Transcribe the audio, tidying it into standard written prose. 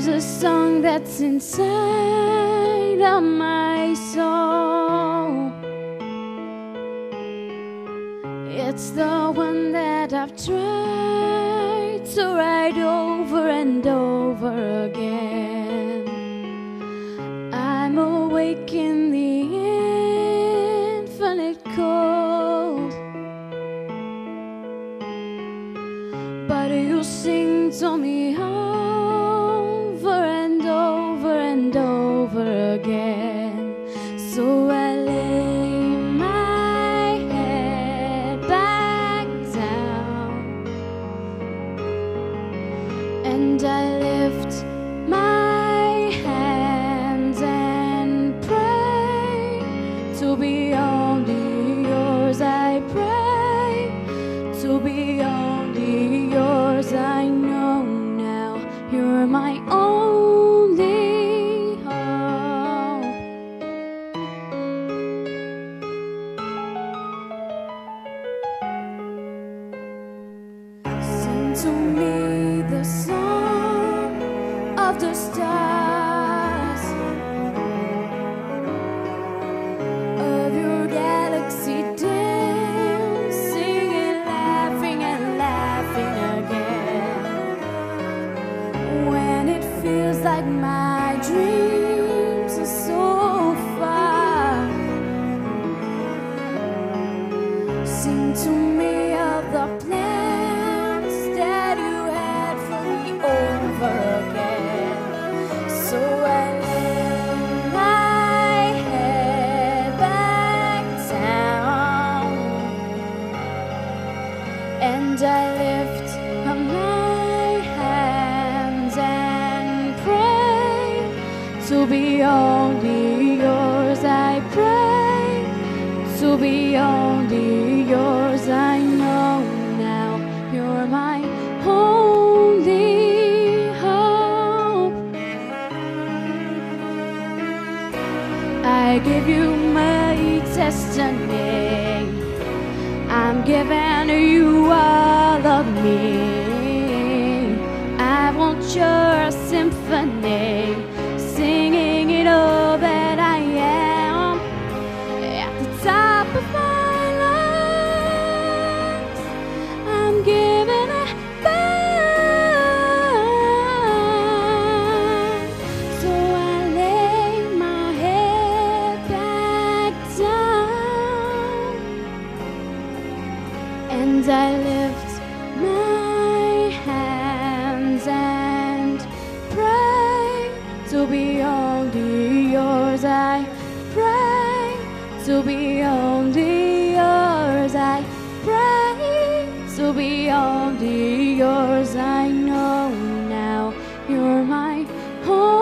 There's a song that's inside of my soul. It's the one that I've tried to write over and over again. I'm awake in the infinite cold, but you sing to me over and over and over again. So I lay my head back down and I lift my hands and pray to be only yours. I pray to be only yours. I know now you're my only hope. Sing to me the song of the stars, of your galaxy dancing and laughing again. When it feels like my dreams are so far, sing to me of the plans that you had for me over again. So I lay my head back down and I lift my hands and pray to be only yours. I pray to be only yours. I know now you're my only hope. I give you my destiny. I'm giving you all of me. I want your symphony, singing it all that I am. At the top of my lungs, I'm giving it back. So I lay my head back down and I lift my hands and pray to be only yours. I pray to be only yours. I pray to be only yours. I know now you're my home.